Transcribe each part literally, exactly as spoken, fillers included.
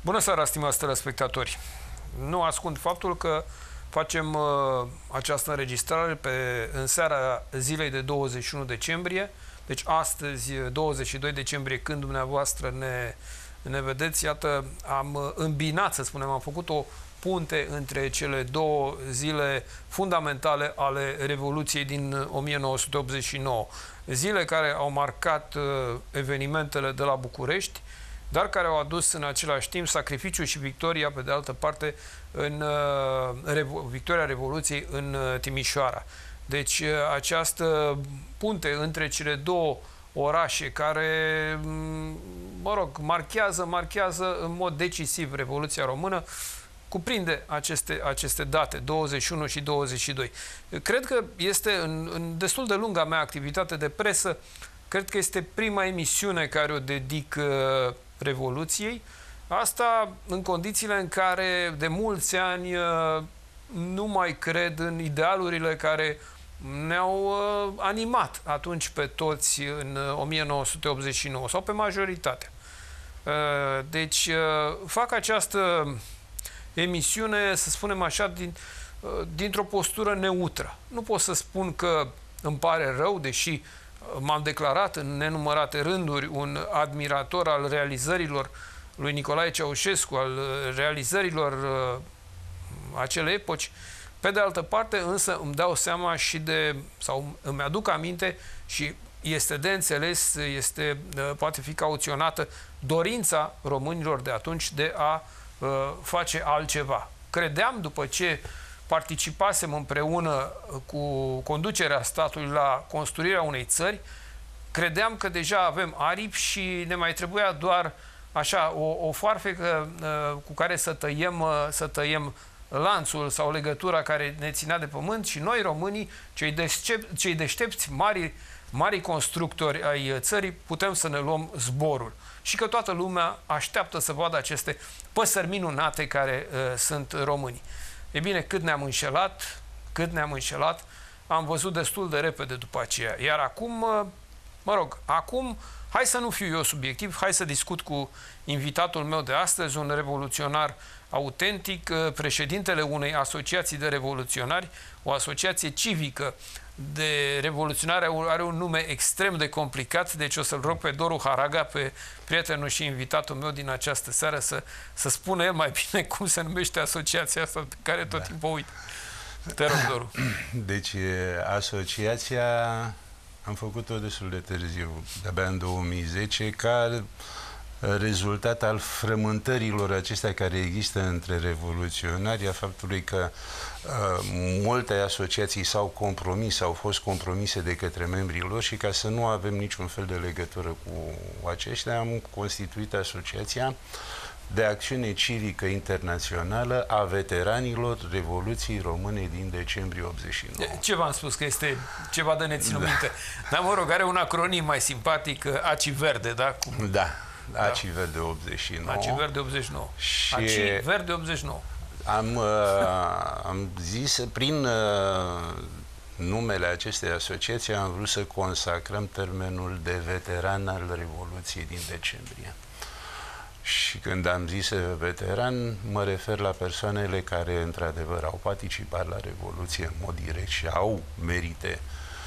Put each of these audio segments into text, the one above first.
Bună seara, stimați telespectatori! Nu ascund faptul că facem uh, această înregistrare pe, în seara zilei de douăzeci și unu decembrie, deci astăzi, douăzeci și doi decembrie, când dumneavoastră ne, ne vedeți, iată, am îmbinat, să spunem, am făcut o punte între cele două zile fundamentale ale Revoluției din o mie nouă sute optzeci și nouă. Zile care au marcat uh, evenimentele de la București, dar care au adus în același timp sacrificiul și victoria, pe de altă parte, în uh, revo victoria Revoluției în uh, Timișoara. Deci uh, această punte între cele două orașe care, mă rog, marchează, marchează în mod decisiv Revoluția Română, cuprinde aceste, aceste date, douăzeci și unu și douăzeci și doi. Cred că este, în, în destul de lungă mea activitate de presă, cred că este prima emisiune care o dedic uh, Revoluției. Asta în condițiile în care de mulți ani uh, nu mai cred în idealurile care ne-au uh, animat atunci pe toți în uh, o mie nouă sute optzeci și nouă, sau pe majoritate. Uh, deci uh, fac această emisiune, să spunem așa, din, uh, dintr-o postură neutră. Nu pot să spun că îmi pare rău, deși m-am declarat în nenumărate rânduri un admirator al realizărilor lui Nicolae Ceaușescu, al realizărilor uh, acelei epoci. Pe de altă parte, însă, îmi dau seama și de, sau îmi aduc aminte și este de înțeles, este, uh, poate fi cauționată dorința românilor de atunci de a uh, face altceva. Credeam, după ce participasem împreună cu conducerea statului la construirea unei țări, credeam că deja avem aripi și ne mai trebuia doar așa o, o foarfecă uh, cu care să tăiem, uh, să tăiem lanțul sau legătura care ne ținea de pământ și noi, românii, cei deștepți, cei deștepți mari, mari constructori ai țării, putem să ne luăm zborul. Și că toată lumea așteaptă să vadă aceste păsări minunate care uh, sunt românii. E bine, cât ne-am înșelat, cât ne-am înșelat, am văzut destul de repede după aceea. Iar acum, mă rog, acum, hai să nu fiu eu subiectiv, hai să discut cu invitatul meu de astăzi, un revoluționar autentic, președintele unei asociații de revoluționari, o asociație civică de revoluționare, are un nume extrem de complicat, deci o să-l rog pe Doru Haraga, pe prietenul și invitatul meu din această seară, să, să spună el mai bine cum se numește asociația asta pe care tot da. timpul uit. Te rog, Doru. Deci, asociația am făcut-o destul de târziu, de-abia în două mii zece, ca rezultat al frământărilor acestea care există între revoluționari, a faptului că uh, multe asociații s-au compromis, au fost compromise de către membrii lor și ca să nu avem niciun fel de legătură cu aceștia, am constituit Asociația de Acțiune Civică Internațională a Veteranilor Revoluției Române din decembrie optzeci și nouă. Ce v-am spus? Că este ceva de neținut minte. Dar, mă rog, are un acronim mai simpatic, A C I Verde, da? Cum... Da. A C I Verde optzeci și nouă. A C I Verde optzeci și nouă. Și A C I Verde optzeci și nouă. Am, uh, am zis, prin uh, numele acestei asociații, am vrut să consacrăm termenul de veteran al Revoluției din decembrie. Și când am zis veteran, mă refer la persoanele care, într-adevăr, au participat la Revoluție în mod direct și au merite,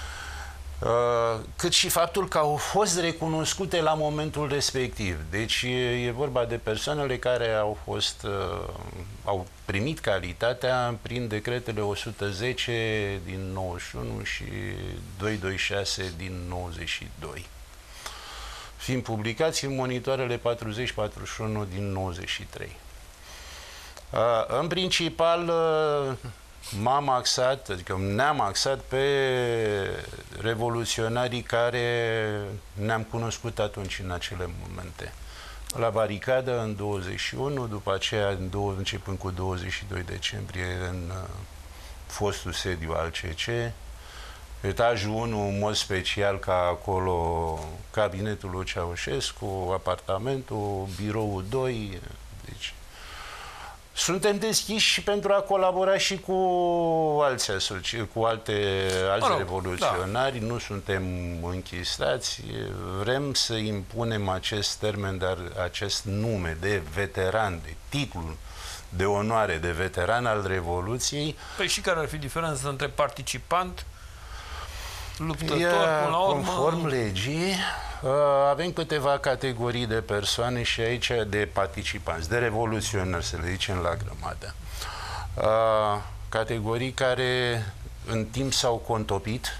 cât și faptul că au fost recunoscute la momentul respectiv. Deci e vorba de persoanele care au fost, au primit calitatea prin decretele o sută zece din nouăzeci și unu și douăsute douăzeci și șase din nouăzeci și doi, fiind publicați în monitoarele patruzeci patruzeci și unu din nouăzeci și trei. În principal, m-am axat, adică ne-am axat pe revoluționarii care ne-am cunoscut atunci, în acele momente. La baricadă în douăzeci și unu, după aceea, în două, începând cu douăzeci și doi decembrie, în fostul sediu al C C, etajul unu, în mod special, ca acolo cabinetul lui Ceaușescu, apartamentul, biroul doi, deci suntem deschiși și pentru a colabora și cu alți asoci, cu alte, alți mă rog, revoluționari, da. Nu suntem închistați, vrem să impunem acest termen, dar acest nume de veteran, de titlul de onoare de veteran al Revoluției. Păi și care ar fi diferența între participant, luptător, Ea, până la urmă? Conform legii, avem câteva categorii de persoane și aici de participanți, de revoluționari, să le zicem la grămadă. Categorii care în timp s-au contopit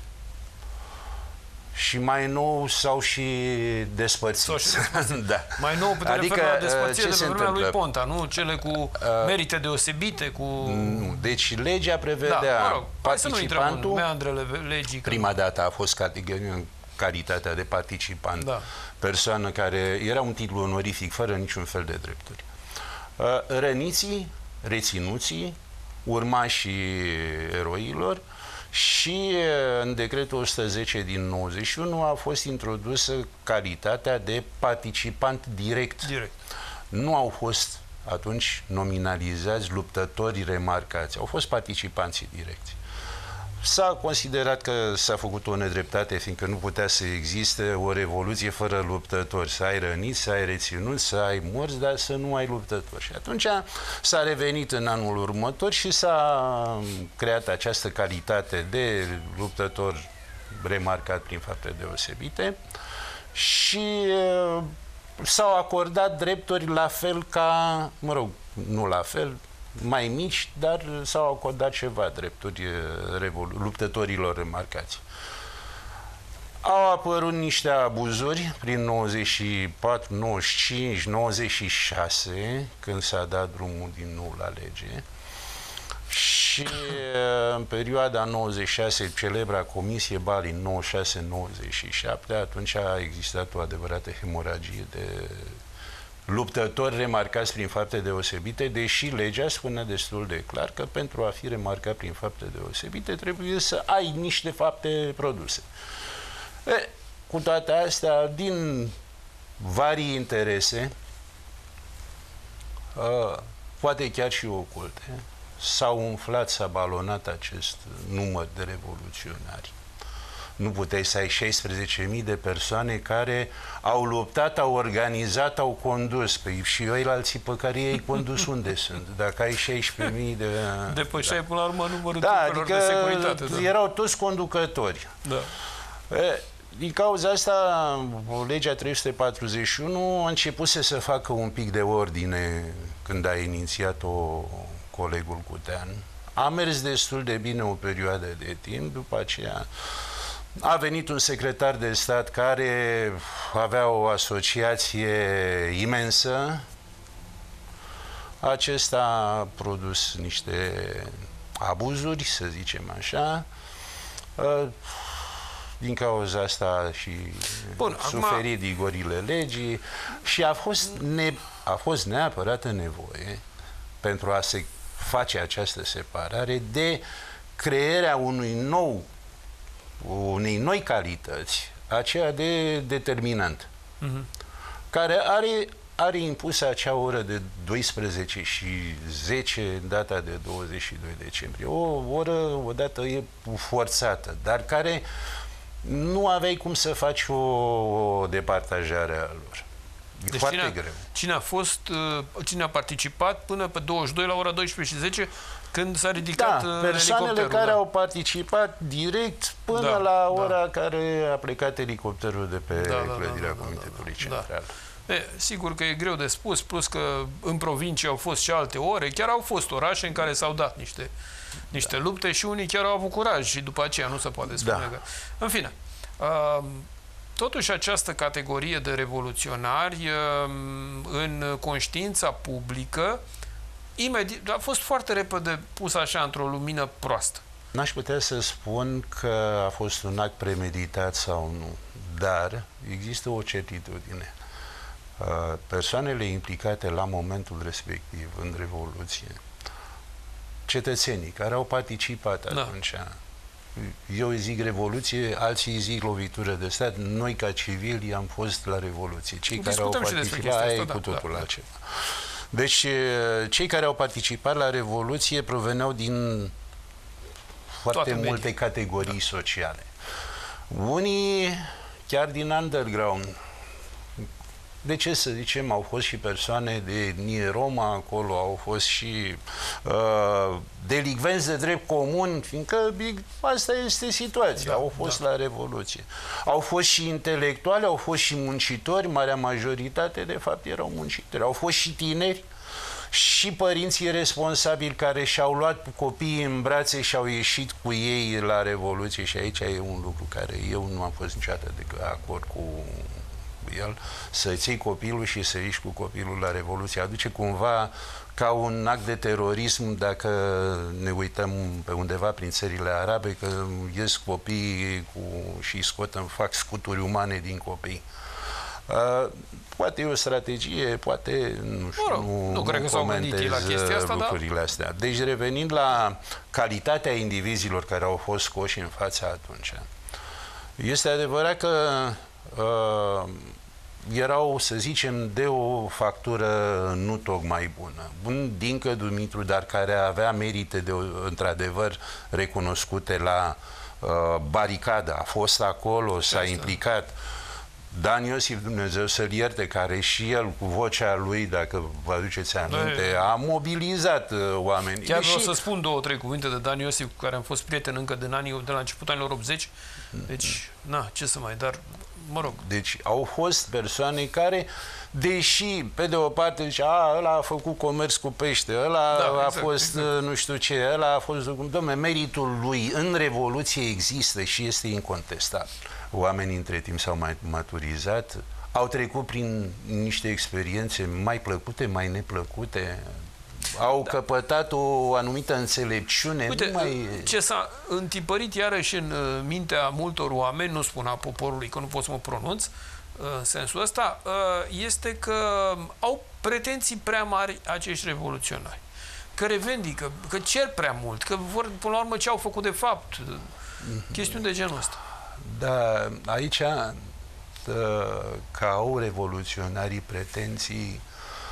și mai nou s-au și despărțit. Și despărțit. Da. Mai nou putem adică, referi la despărțire de pe vremea lui întâmplă? Ponta, nu? Cele cu uh, merite deosebite, cu... Nu. Deci legea prevedea da, mă rog, participantul... în meandrele legii. Prima că... dată a fost categoria în calitatea de participant, da. Persoană care era un titlu onorific, fără niciun fel de drepturi. Uh, răniții, reținuții, urmașii eroilor, și în decretul o sută zece din nouăzeci și unu a fost introdusă calitatea de participant direct. direct. Nu au fost atunci nominalizați luptătorii remarcați, au fost participanții direcți. S-a considerat că s-a făcut o nedreptate, fiindcă nu putea să existe o revoluție fără luptători. Să ai răniți, să ai reținuți, să ai morți, dar să nu ai luptători. Și atunci s-a revenit în anul următor și s-a creat această calitate de luptător remarcat prin fapte deosebite și s-au acordat drepturi la fel ca, mă rog, nu la fel, mai mici, dar s-au acordat ceva drepturi luptătorilor remarcați. Au apărut niște abuzuri prin nouăzeci și patru, nouăzeci și cinci, nouăzeci și șase, când s-a dat drumul din nou la lege. Și în perioada nouăzeci și șase, celebra Comisie Bali nouăzeci și șase nouăzeci și șapte, atunci a existat o adevărată hemoragie de luptători remarcați prin fapte deosebite, deși legea spune destul de clar că pentru a fi remarcat prin fapte deosebite trebuie să ai niște fapte produse. E, cu toate astea, din varii interese, a, poate chiar și oculte, s-au umflat, s-a balonat acest număr de revoluționari. Nu puteai să ai șaisprezece mii de persoane care au luptat, au organizat, au condus. Păi și eu alții pe care ei condus unde sunt? Dacă ai șaisprezece mii de... Depășeai da. Până la urmă numărul da, trupelor adică de securitate. Da. Erau toți conducători. Da. E, din cauza asta, legea trei sute patruzeci și unu a început să se facă un pic de ordine când a inițiat-o colegul Cutean. A mers destul de bine o perioadă de timp, după aceea a venit un secretar de stat care avea o asociație imensă. Acesta a produs niște abuzuri, să zicem așa. Din cauza asta și Bun, suferit acum... digorile legii și a fost, ne... a fost neapărat nevoie pentru a se face această separare de crearea unui nou unei noi calități, aceea de determinant, uh-huh. care are, are impusă acea oră de douăsprezece și zece în data de douăzeci și doi decembrie. O oră, odată, e forțată, dar care nu aveai cum să faci o, o departajare a lor. E deci foarte cine a, greu. Cine a fost, cine a participat până pe douăzeci și doi la ora douăsprezece și zece, când s-a ridicat da, persoanele care da. au participat direct până da, la ora da. care a plecat elicopterul de pe da, clădirea da, da, Comitetului da, da, Central. Da. E, sigur că e greu de spus, plus că în provincie au fost și alte ore, chiar au fost orașe în care s-au dat niște, niște da. lupte și unii chiar au avut curaj și după aceea nu se poate spune da. că... În fine, uh, totuși această categorie de revoluționari uh, în conștiința publică imediat, a fost foarte repede pusă așa într-o lumină proastă. N-aș putea să spun că a fost un act premeditat sau nu, dar există o certitudine. Persoanele implicate la momentul respectiv în Revoluție, cetățenii care au participat da. atunci, eu zic Revoluție, alții zic lovitură de stat, noi ca civili am fost la Revoluție. Cei Discutăm care au participat, aia e cu totul da, altceva. Deci, cei care au participat la Revoluție proveneau din foarte Toate multe medii. categorii da. sociale. Unii chiar din underground. De ce să zicem, au fost și persoane de etnie Roma acolo, au fost și uh, delicvenți de drept comun, fiindcă asta este situația, da, au fost da. la Revoluție. Au fost și intelectuali, au fost și muncitori, marea majoritate de fapt erau muncitori, au fost și tineri, și părinții responsabili care și-au luat copiii în brațe și au ieșit cu ei la Revoluție, și aici e un lucru care eu nu am fost niciodată de acord cu el, să-ți iei copilul și să ieși cu copilul la Revoluție. Aduce cumva ca un act de terorism dacă ne uităm pe undeva prin țările arabe, că ies copiii cu, și scot în fac scuturi umane din copii. Uh, poate e o strategie, poate nu știu, Mă rog, nu, nu cred că s-au gândit la chestia asta, lucrurile da? astea. Deci revenind la calitatea indivizilor care au fost scoși în fața atunci, este adevărat că uh, erau, să zicem, de o factură nu tocmai bună. Un Dincă Dumitru, dar care avea merite de, într-adevăr recunoscute la uh, baricadă, a fost acolo, s-a implicat. Dan Iosif, Dumnezeu să-l ierte, care și el, cu vocea lui, dacă vă aduceți aminte, a mobilizat uh, oamenii. Chiar Deși... vreau să spun două, trei cuvinte de Dan Iosif, cu care am fost prieten încă din anii, de la începutul anilor optzeci. Deci, na, ce să mai, dar, mă rog. Deci, au fost persoane care, deși, pe de o parte, zice, a, ăla a făcut comerț cu pește, ăla da, a exact, fost, exact. nu știu ce, ăla a fost... Dom'le, meritul lui în Revoluție există și este incontestabil. Oamenii între timp s-au mai maturizat, au trecut prin niște experiențe mai plăcute, mai neplăcute, au da. căpătat o anumită înțelepciune. Uite, nu mai... ce s-a întipărit iarăși în mintea multor oameni, nu spun a poporului, că nu pot să mă pronunț în sensul ăsta, este că au pretenții prea mari acești revoluționari, că revendică, că cer prea mult, că vor, până la urmă, ce au făcut de fapt, chestiuni de genul ăsta. Da, aici, ca au revoluționarii pretenții,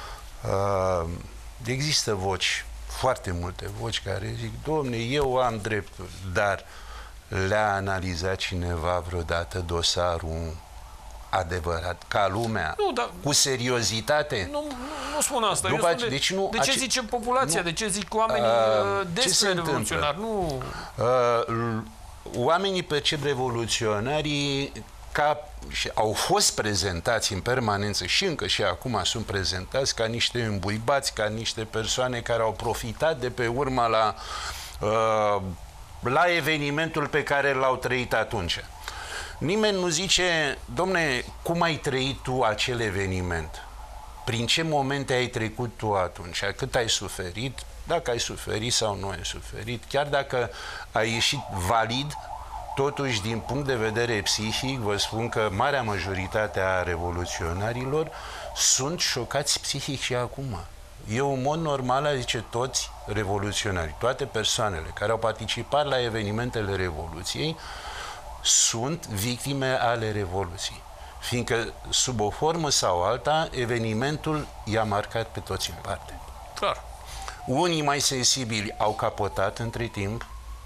există voci, foarte multe voci care zic, domne, eu am drepturi, dar le-a analizat cineva vreodată dosarul adevărat, ca lumea, nu, dar, cu seriozitate? Nu, nu, nu spun asta. După, Eu spun de, deci nu, de ce ace... zice populația, nu, de ce zic oamenii uh, despre revoluționari? Nu... Uh, oamenii percep revoluționarii ca, și au fost prezentați în permanență și încă și acum sunt prezentați ca niște îmbuibați, ca niște persoane care au profitat de pe urma la, uh, la evenimentul pe care l-au trăit atunci. Nimeni nu zice, domne, cum ai trăit tu acel eveniment? Prin ce momente ai trecut tu atunci? Cât ai suferit? Dacă ai suferit sau nu ai suferit? Chiar dacă ai ieșit valid, totuși, din punct de vedere psihic, vă spun că marea majoritate a revoluționarilor sunt șocați psihic și acum. Eu, în mod normal, zice toți revoluționarii, toate persoanele care au participat la evenimentele Revoluției, sunt victime ale Revoluției. Fiindcă, sub o formă sau alta, evenimentul i-a marcat pe toți în parte. Clar. Unii mai sensibili au capotat între timp,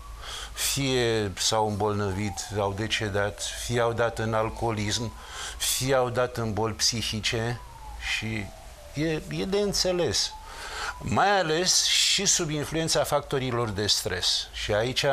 fie s-au îmbolnăvit, au decedat, fie au dat în alcoolism, fie au dat în boli psihice și e, e de înțeles. Mai ales și sub influența factorilor de stres. Și aici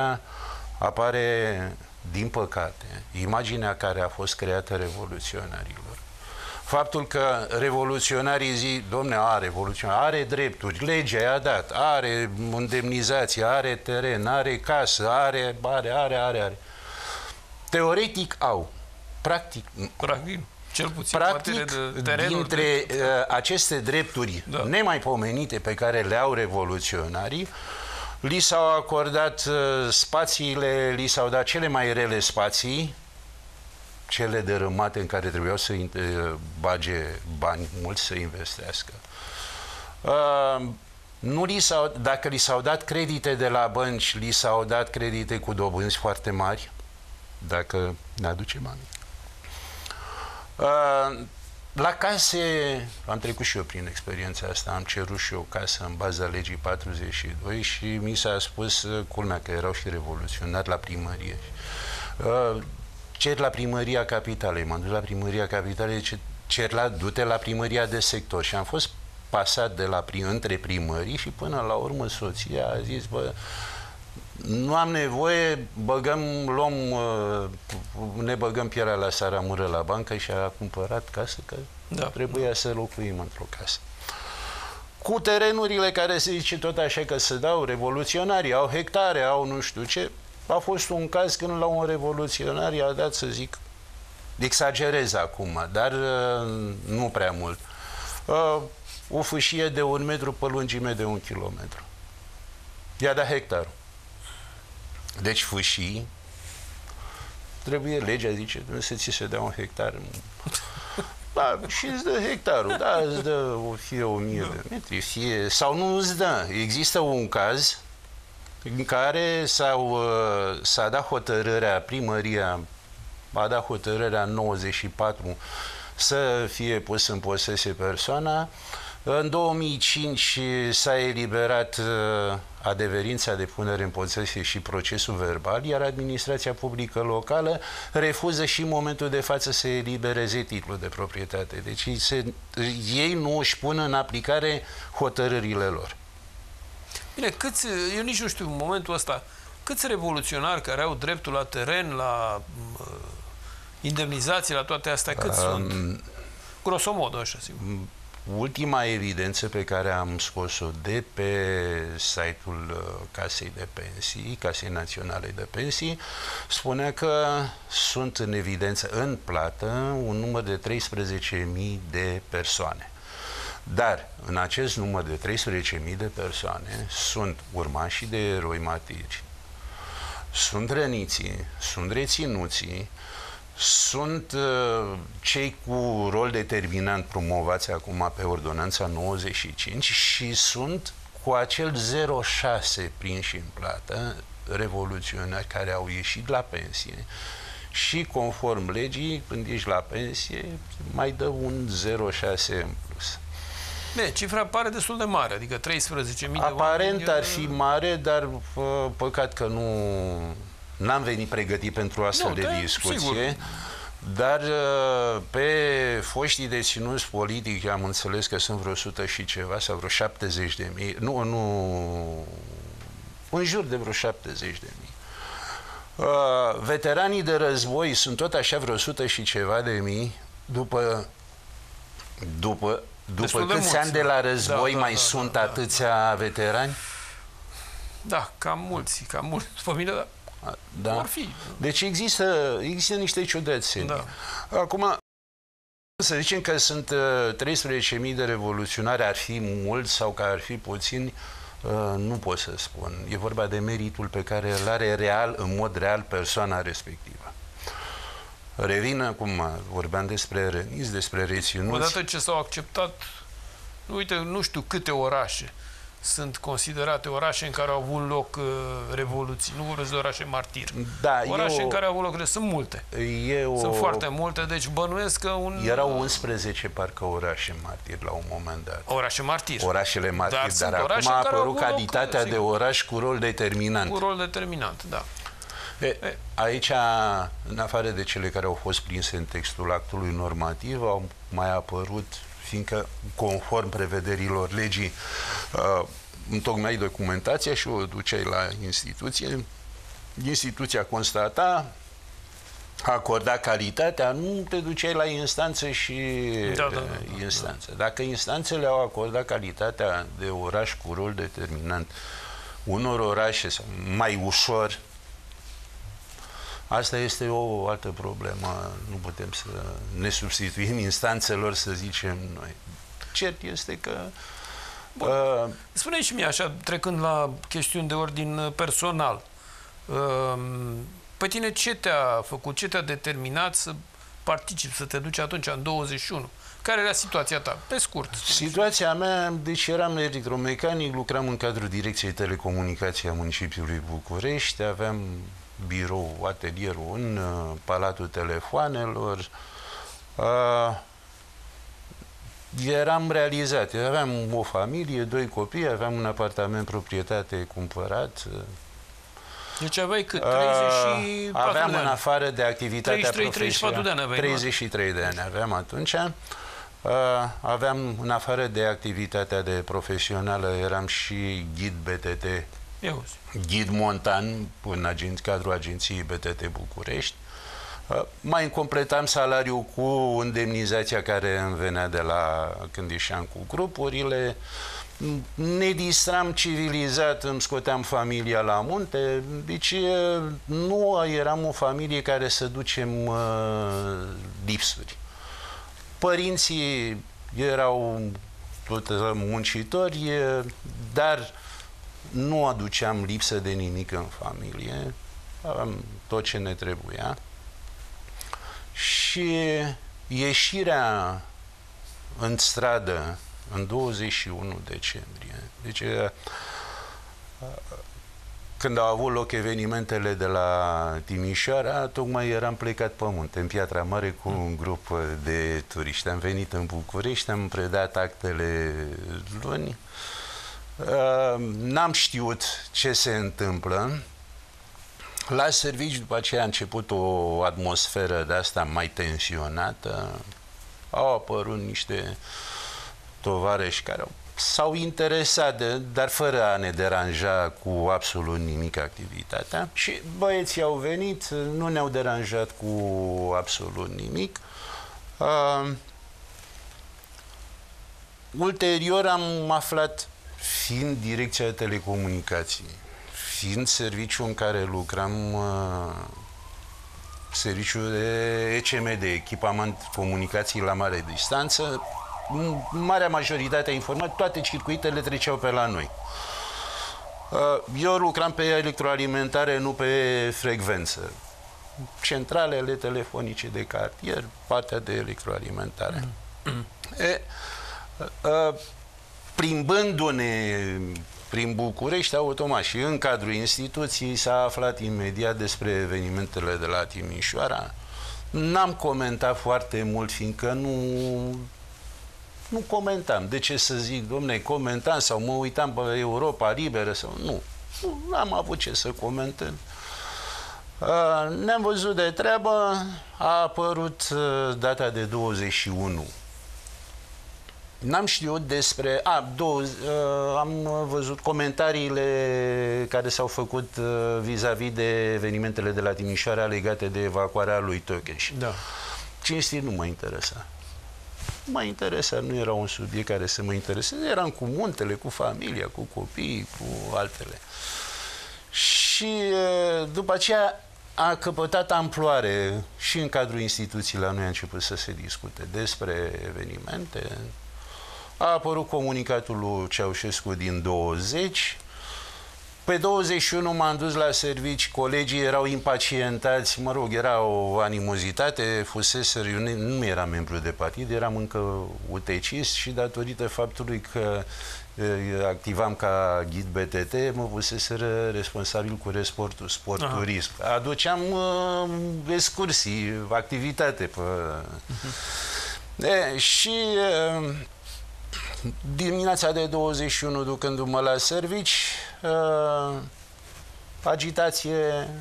apare, din păcate, imaginea care a fost creată revoluționarilor. Faptul că revoluționarii zic, domne, are revoluționar, are drepturi, legea i-a dat, are indemnizație, are teren, are casă, are, are, are, are, are. Teoretic au. Practic, Practic, cel puțin practic de terenuri, dintre de... uh, aceste drepturi da. nemaipomenite pe care le au revoluționarii, li s-au acordat uh, spațiile, li s-au dat cele mai rele spații, cele dărâmate în care trebuiau să bage bani mulți să investească. Uh, nu li s-au, dacă li s-au dat credite de la bănci, li s-au dat credite cu dobânzi foarte mari, dacă ne aducem aminte. Uh, La case, am trecut și eu prin experiența asta, am cerut și eu casă în baza legii patruzeci și doi și mi s-a spus, culmea că erau și revoluționari la primărie. Cer la primăria capitalei, m-am dus la primăria capitalei, cer la, du-te la primăria de sector și am fost pasat de la, între primării și până la urmă soția a zis, bă, nu am nevoie, băgăm, luăm, ne băgăm pielea la saramură la bancă și a cumpărat casă, că da, trebuia să locuim într-o casă. Cu terenurile care se zice tot așa că se dau, revoluționarii au hectare, au nu știu ce. A fost un caz când la un revoluționar i-a dat, să zic, exagerez acum, dar nu prea mult, o fâșie de un metru pe lungime de un kilometru. I-a dat hectarul. Deci fâșii, trebuie, legea zice, să ți se dea un hectar. Da, și îți dă hectarul, da, îți dă fie o mie de metri, fie, sau nu îți dă. Există un caz în care s-a dat hotărârea, primăria a dat hotărârea în nouăzeci și patru să fie pus în posesie persoana. În două mii cinci s-a eliberat uh, adeverința de punere în posesie și procesul verbal, iar administrația publică locală refuză și în momentul de față să elibereze titlul de proprietate. Deci se, ei nu își pun în aplicare hotărârile lor. Bine, câți, eu nici nu știu în momentul ăsta, câți revoluționari care au dreptul la teren, la uh, indemnizații, la toate astea, câți um, sunt? Grosomodo, așa, sigur. Ultima evidență pe care am scos-o de pe site-ul Casei de Pensii, Casei Naționale de Pensii, spunea că sunt în evidență, în plată, un număr de treisprezece mii de persoane. Dar în acest număr de treisprezece mii de persoane sunt urmașii de eroi martiri, sunt răniții, sunt reținuții, sunt uh, cei cu rol determinant promovați acum pe ordonanța nouăzeci și cinci și sunt cu acel zero șase prinși în plată, revoluționari care au ieșit la pensie și conform legii, când ești la pensie, mai dă un zero șase în plus. Bine, cifra pare destul de mare, adică treisprezece mii de oameni. Aparent ar fi mare, dar pă, păcat că nu... N-am venit pregătit pentru astfel de discuție, sigur. Dar pe foștii deținuți politici am înțeles că sunt vreo sută și ceva, sau vreo șaptezeci de mii, nu, nu, în jur de vreo șaptezeci de mii. Uh, veteranii de război sunt tot așa vreo sută și ceva de mii, după, după, după câți ani de la război da, mai da, sunt da, atâția da. veterani? Da, cam mulți, cam mulți. Familia, da. Da. Ar fi. Deci există, există niște ciudățeni. Da. Acum, să zicem că sunt uh, treisprezece mii de revoluționari, ar fi mulți sau că ar fi puțini, uh, nu pot să spun. E vorba de meritul pe care îl are real, în mod real, persoana respectivă. Revin acum, vorbeam despre răniți, despre reținuți. Odată ce s-au acceptat, uite, nu știu câte orașe sunt considerate orașe în care au avut loc uh, revoluții. Nu vorbesc de orașe martiri. Da, orașe eu, în care au avut loc, sunt multe. Eu, sunt foarte multe, deci bănuiesc că un... Erau unsprezece parcă orașe martiri la un moment dat. Orașe martiri. Orașele martiri, dar, dar acum a apărut calitatea loc, de oraș cu rol determinant. Cu rol determinant, da. E, e. Aici, în afară de cele care au fost prinse în textul actului normativ, au mai apărut, fiindcă, conform prevederilor legii, uh, întocmeai documentația și o duceai la instituție, instituția constata, acorda calitatea, nu te duceai la instanță și da, da, da, instanță. Da. Dacă instanțele au acordat calitatea de oraș cu rol determinant unor orașe sau mai ușor, asta este o altă problemă. Nu putem să ne substituim instanțelor, să zicem noi. Cert este că... Bun. Uh, Spune-mi și mie așa, trecând la chestiuni de ordin personal, uh, pe tine ce te-a făcut, ce te-a determinat să participi, să te duci atunci în douăzeci și unu? Care era situația ta? Pe scurt. Situația mea, deci eram electromecanic, lucram în cadrul Direcției Telecomunicației a municipiului București, aveam birou, atelierul în uh, Palatul Telefoanelor. Uh, eram realizat. Eu aveam o familie, doi copii, aveam un apartament proprietate cumpărat. Deci aveai cât? treizeci și patru aveam de ani. În afară de activitatea treizeci și trei treizeci și patru de ani aveai, treizeci și trei de ani aveam atunci. Aveam, în afară de activitatea de profesională, eram și ghid B T T, Eu. ghid montan în agen, cadrul agenției B T T București. Mai îmi completam salariul cu indemnizația care îmi venea de la când ieșeam cu grupurile. Ne distram civilizat, îmi scoteam familia la munte, deci nu eram o familie care să ducem uh, lipsuri. Părinții erau tot muncitori, dar nu aduceam lipsă de nimic în familie, aveam tot ce ne trebuia. Și ieșirea în stradă în douăzeci și unu decembrie, deci când au avut loc evenimentele de la Timișoara, tocmai eram plecat pe munte, în Piatra Mare, cu un grup de turiști. Am venit în București, am predat actele luni. N-am știut ce se întâmplă. La serviciu, după aceea, a început o atmosferă de asta mai tensionată. Au apărut niște tovarăși care s-au interesat, de, dar fără a ne deranja cu absolut nimic activitatea. Și băieții au venit, nu ne-au deranjat cu absolut nimic. Uh, ulterior am aflat, fiind direcția de telecomunicații, fiind serviciul în care lucram, uh, serviciul de E C M D, echipament comunicații la mare distanță, marea majoritate a informat, toate circuitele treceau pe la noi. Eu lucram pe electroalimentare, nu pe frecvență. Centralele telefonice de cartier, partea de electroalimentare. Mm. E, plimbându-ne prin București, automat și în cadrul instituției s-a aflat imediat despre evenimentele de la Timișoara. N-am comentat foarte mult, fiindcă nu... Nu comentam. De ce să zic, domne, comentam sau mă uitam pe Europa Liberă sau... Nu. Nu am avut ce să comentez. Uh, ne-am văzut de treabă, a apărut uh, data de douăzeci și unu. N-am știut despre... A, două, uh, am văzut comentariile care s-au făcut uh, vis-a-vis de evenimentele de la Timișoara legate de evacuarea lui Tokes. Da. Cinstit nu mă interesa. Mă interesa, nu era un subiect care să mă intereseze, eram cu muntele, cu familia, cu copiii, cu altele. Și după aceea a căpătat amploare și în cadrul instituției la noi a început să se discute despre evenimente. A apărut comunicatul lui Ceaușescu din douăzeci. Pe douăzeci și unu m-am dus la servici, colegii erau impacientați, mă rog, era o animozitate, fusese, eu nu eram membru de partid, eram încă utecist și datorită faptului că e, activam ca ghid B T T, mă puseseră responsabil cu resportul, sport-turism. Aduceam uh, excursii, activitate pe... Uh-huh. E, și... Uh, dimineața de douăzeci și unu, ducându-mă la servici, uh, agitație,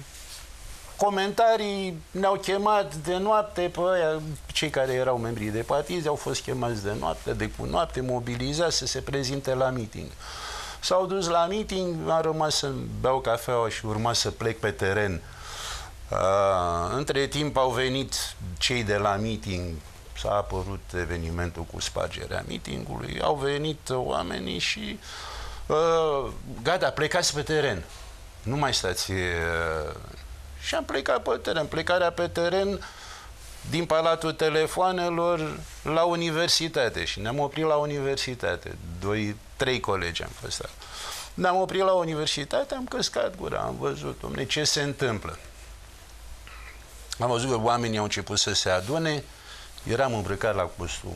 comentarii, ne-au chemat de noapte pe aia, cei care erau membrii de partid au fost chemați de noapte, de cu noapte, mobilizați să se prezinte la meeting. S-au dus la meeting, am rămas să beau cafeaua și urma să plec pe teren. Uh, între timp au venit cei de la meeting, s-a apărut evenimentul cu spargerea meetingului, au venit oamenii și uh, gata, plecați pe teren. Nu mai stați... Uh, și am plecat pe teren. Plecarea pe teren din Palatul Telefoanelor la universitate. Și ne-am oprit la universitate. Doi, trei colegi am fost. Ne-am oprit la universitate, am căscat gura, am văzut, dom'le, ce se întâmplă. Am văzut că oamenii au început să se adune. Eram îmbrăcat la costum.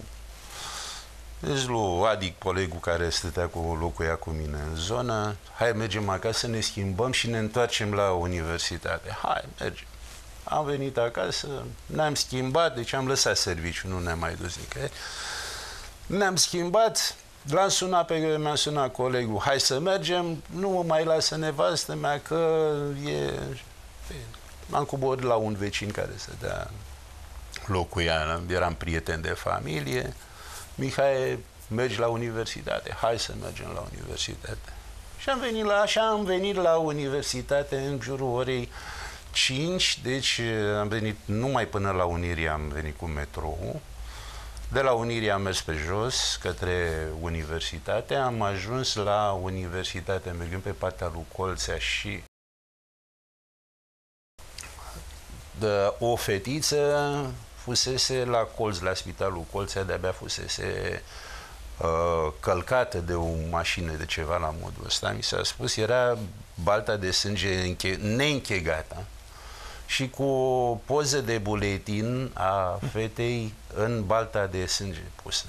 Deci lui Adic, colegul care stătea cu locuia cu mine în zonă, hai, mergem acasă, ne schimbăm și ne întoarcem la universitate. Hai, mergem. Am venit acasă, ne-am schimbat, deci am lăsat serviciul, nu ne-am mai dus nicăieri. Ne-am schimbat, l-am sunat pe mi-a sunat colegul, hai să mergem, nu mă mai lasă nevastă mea că e... M-am coborât la un vecin care să dea locuia, eram prieten de familie. Mihai, mergi la universitate, hai să mergem la universitate. Și am venit la, așa am venit la universitate în jurul orei cinci, deci am venit numai până la Unirii, am venit cu metrou. De la Unirii am mers pe jos, către universitate, am ajuns la universitate, mergând pe partea lui Colțea și de o fetiță fusese la colț, la spitalul Colțea, de-abia fusese uh, călcată de o mașină, de ceva la modul ăsta. Mi s-a spus, era balta de sânge neînchegată și cu o poză de buletin a fetei în balta de sânge pusă.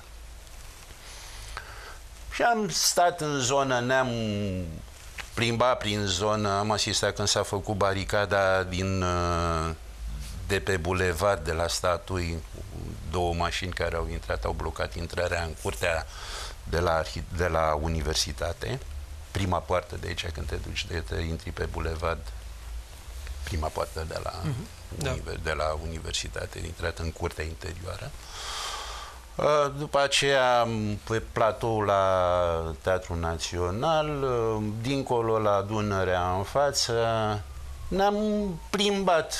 Și am stat în zonă, ne-am plimbat prin zonă, am asistat când s-a făcut baricada din, de pe bulevard, de la statui, două mașini care au intrat, au blocat intrarea în curtea de la, de la universitate, prima poartă de aici, când te duci, de, te intri pe bulevard, prima poartă de la, uh-huh. univer, de la universitate, intrat în curtea interioară. După aceea, pe platoul la Teatrul Național, dincolo la Dunărea în față, ne-am plimbat.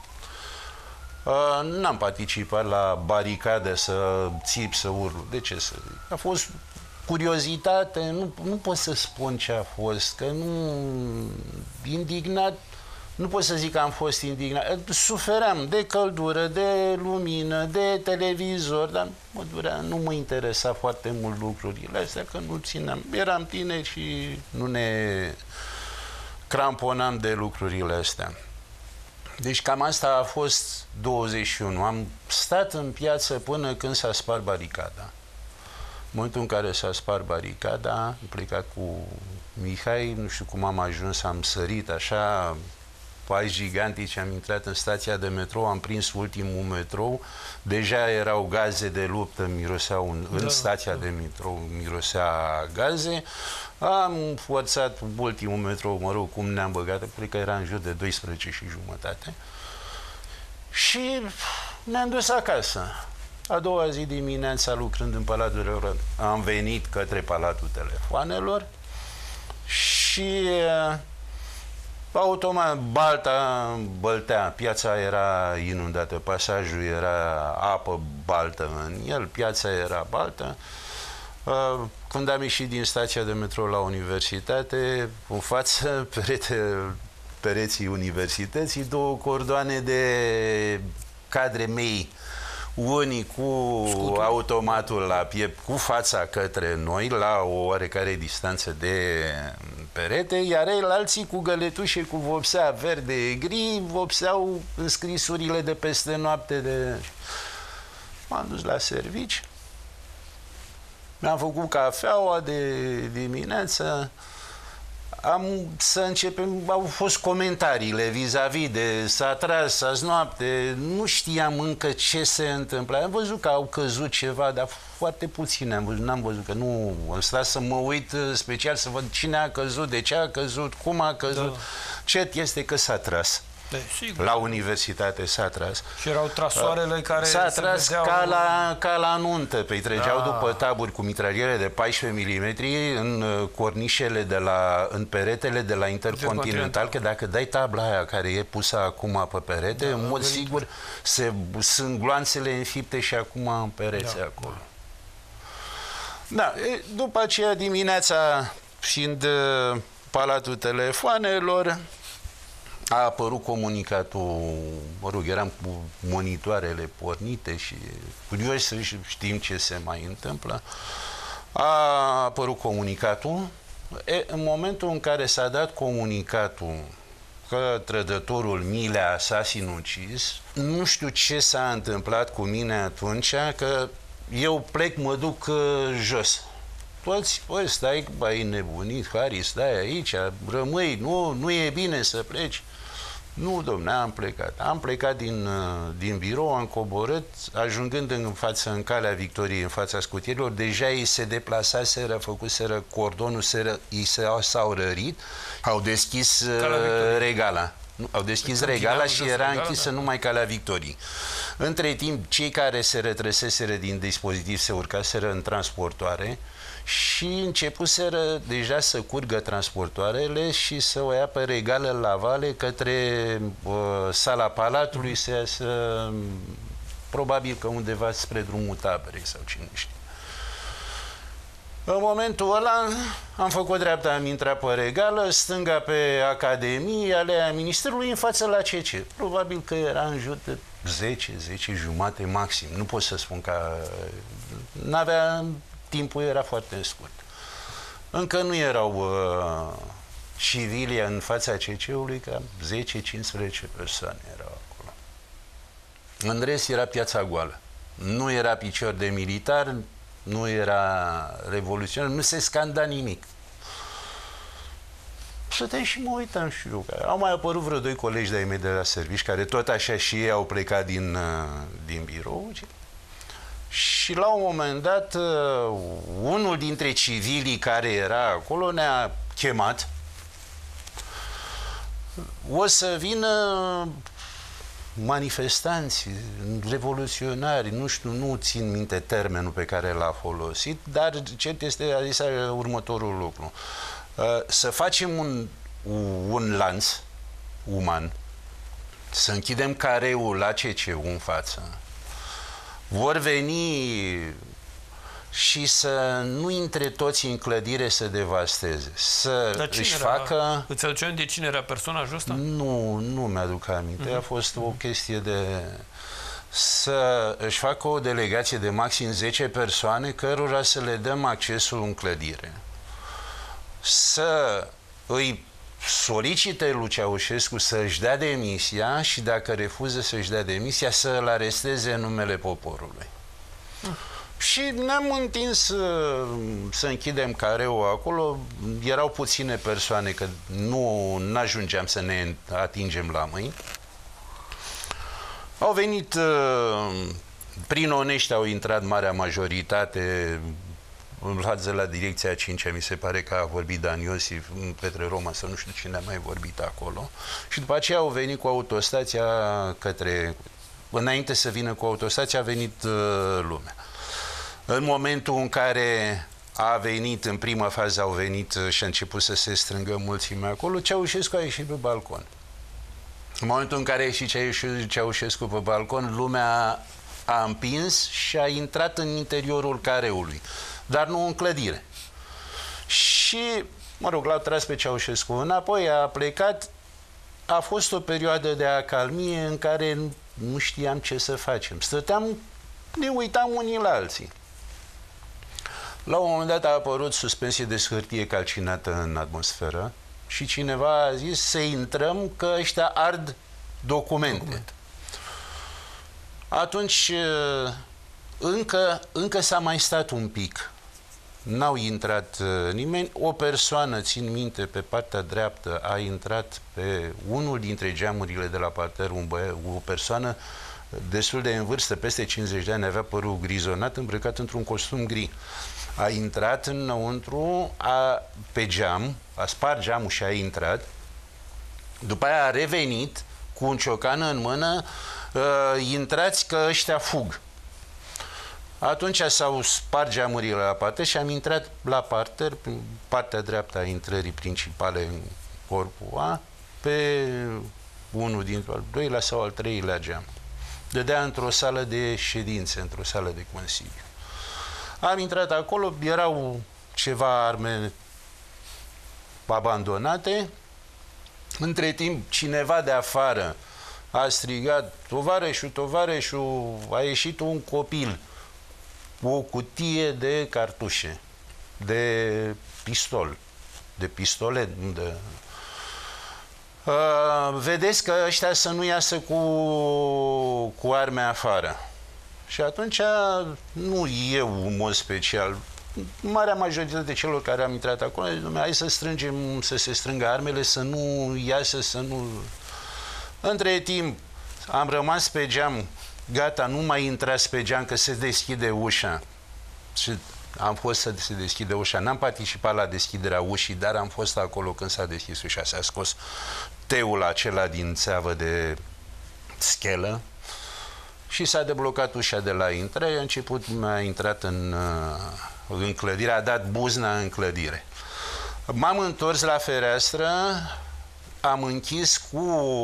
N-am participat la baricade să țip, să urlu. De ce să zic? A fost curiozitate, nu, nu pot să spun ce a fost, că nu... indignat, nu pot să zic că am fost indignat. Sufeream de căldură, de lumină, de televizor, dar mă durea, nu mă interesa foarte mult lucrurile astea, că nu țineam. Eram tineri și nu ne cramponam de lucrurile astea. Deci cam asta a fost douăzeci și unu. Am stat în piață până când s-a spart baricada. În momentul în care s-a spart baricada, am plecat cu Mihai, nu știu cum am ajuns, am sărit așa, pași gigantici, am intrat în stația de metrou, am prins ultimul metrou, deja erau gaze de luptă, miroseau în, da, în stația da. de metrou, mirosea gaze. Am forțat ultimul metrou, mă rog, cum ne-am băgat, cred că era în jur de douăsprezece și jumătate. Și ne-am dus acasă. A doua zi dimineața, lucrând în Palatul, am venit către Palatul Telefoanelor și automat balta băltea, piața era inundată, pasajul era apă baltă în el, piața era baltă. Când am ieșit din stația de metrou la universitate, în față, perete, pereții universității, două cordoane de cadre mei, unii cu Scutul. automatul la piept, cu fața către noi, la o oarecare distanță de perete, iar ei, alții cu găletușe, cu vopsea verde-gri, vopseau scrisurile de peste noapte. De... M-am dus la servici, mi-am făcut cafeaua de dimineață, am să începem, au fost comentariile vis-a-vis de s-a tras, s-a noapte, nu știam încă ce se întâmplă. Am văzut că au căzut ceva, dar foarte puțin am văzut, n-am văzut, că nu am stat să mă uit special să văd cine a căzut, de ce a căzut, cum a căzut. Da. Cert este că s-a tras. De, sigur. La universitate s-a tras. Și erau trasoarele care s-a tras vedeau... ca, la, ca la nuntă. Păi treceau da. după taburi cu mitraliere de paisprezece milimetri în cornișele de la, în peretele de la Intercontinental, că dacă dai tabla aia care e pusă acum pe perete, da, în mod venit. sigur se, sunt gloanțele înfipte și acum în perete da. acolo. Da, e, după aceea dimineața, fiind Palatul Telefoanelor, a apărut comunicatul, mă rog, eram cu monitoarele pornite și curioși să știm ce se mai întâmplă. A apărut comunicatul. E, în momentul în care s-a dat comunicatul că trădătorul Milea s-a sinucis, nu știu ce s-a întâmplat cu mine atunci, că eu plec, mă duc uh, jos. Toți, băi, stai, băi, nebunit, Harry, stai aici, rămâi, nu, nu e bine să pleci. Nu, domne, am plecat. Am plecat din, din birou, am coborât, ajungând în față, în calea Victoriei, în fața scutierilor, deja ei se deplasaseră, făcuseră cordonul, se, ei s-au rărit, au deschis regala. Nu, au deschis regala și era regala, închisă da. numai calea Victoriei. Între timp, cei care se retrăseseră din dispozitiv se urcaseră în transportoare și începuseră deja să curgă transportoarele și să o ia pe regală la vale către uh, sala Palatului, să iasă probabil că undeva spre drumul Taberei sau cine știe. În momentul ăla am făcut dreapta, am intrat pe regală, stânga pe Academie, alea Ministerului, în față la C C. Probabil că era în jur de zece, zece jumate maxim. Nu pot să spun că n-avea... Timpul era foarte scurt. Încă nu erau uh, civili în fața C C-ului, cam zece cincisprezece persoane erau acolo. În rest era piața goală. Nu era picior de militar, nu era revoluționar, nu se scanda nimic. Stăteam și mă uitam și eu. Au mai apărut vreo doi colegi de-ai mei de la servici, care tot așa și ei au plecat din, uh, din birou. Și la un moment dat, uh, unul dintre civilii care era acolo ne-a chemat. O să vină manifestanți, revoluționari, nu știu, nu țin minte termenul pe care l-a folosit, dar cert este, a zis următorul lucru. Uh, să facem un, un lanț uman, să închidem careul la C C-ul în față, vor veni și să nu intre toți în clădire să devasteze, să își era, facă... Îți aduce aminte de cine era personajul ăsta? Nu, nu mi-aduc aminte. Uh-huh. A fost o chestie de... să își facă o delegație de maxim zece persoane cărora să le dăm accesul în clădire. Să îi solicite lui Ceaușescu să-și dea demisia și dacă refuză să-și dea demisia, să-l aresteze în numele poporului. Uh. Și ne-am întins să, să închidem careul acolo. Erau puține persoane, că nu ajungeam să ne atingem la mâini. Au venit, prin Onești au intrat marea majoritate, în față la direcția a cincea, mi se pare că a vorbit Dan Iosif, Petre Roma, să nu știu cine a mai vorbit acolo. Și după aceea au venit cu autostația către... Înainte să vină cu autostația, a venit uh, lumea. În momentul în care a venit, în prima fază au venit și a început să se strângă mulțimea acolo, Ceaușescu a ieșit pe balcon. În momentul în care a ieșit Ceaușescu pe balcon, lumea a împins și a intrat în interiorul careului, dar nu în clădire. Și, mă rog, l-au tras pe Ceaușescu înapoi, a plecat. A fost o perioadă de acalmie în care nu știam ce să facem. Stăteam, ne uitam unii la alții. La un moment dat a apărut suspensie de hârtie calcinată în atmosferă și cineva a zis să intrăm că ăștia ard documente. Document. Atunci încă, încă s-a mai stat un pic. N-au intrat uh, nimeni. O persoană, țin minte, pe partea dreaptă a intrat pe unul dintre geamurile de la parter, un băie, o persoană destul de în vârstă, peste cincizeci de ani, avea părul grizonat, îmbrăcat într-un costum gri. A intrat înăuntru, a, pe geam, a spart geamul și a intrat. După aia a revenit cu un ciocan în mână, uh, intrați că ăștia fug. Atunci s-au spart geamurile la parter și am intrat la parter, prin partea dreaptă a intrării principale în corpul A, pe unul dintre al doilea sau al treilea geam. Dădea într-o sală de ședințe, într-o sală de consiliu. Am intrat acolo, erau ceva arme abandonate. Între timp, cineva de afară a strigat: tovarășul, tovarășul, a ieșit un copil, o cutie de cartușe, de pistol, de pistolet, de... Uh, vedeți că ăștia să nu iasă cu, cu arme afară. Și atunci, nu eu, în mod special, marea majoritate celor care am intrat acolo, hai să strângem, să se strângă armele, să nu iasă, să nu... Între timp, am rămas pe geam, gata, nu mai intrați pe geam că se deschide ușa. Și am fost să se deschide ușa. N-am participat la deschiderea ușii, dar am fost acolo când s-a deschis ușa. S-a scos teul acela din țeavă de schelă și s-a deblocat ușa de la intrare. A început, a intrat în, în clădire, a dat buzna în clădire. M-am întors la fereastră, am închis cu